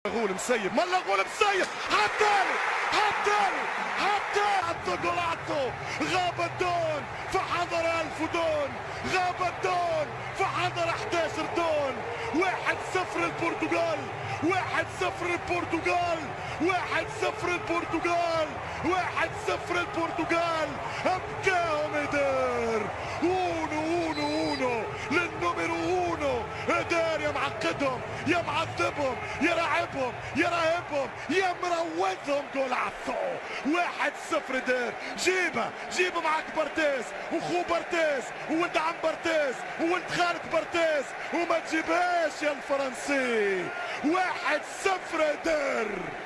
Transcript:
غول مسيب ملا غول مسيب عالتالي عطو جولاتو غاب الدون فحضر 1000 دون غاب الدون فحضر 11 دون 1-0 البرتغال 1-0 البرتغال 1-0 البرتغال 1-0 البرتغال ابكاهم ادار اونو للنمرو اونو ادار يا معقدهم يا معذبهم يا راعبهم يا راهبهم يا مروضهم جولاتو 1-0 دار جيبه معك بارتيز وخو بارتيز وولد عم بارتيز وولد خالد بارتيز وما تجيبهاش يا الفرنسي 1-0 دار.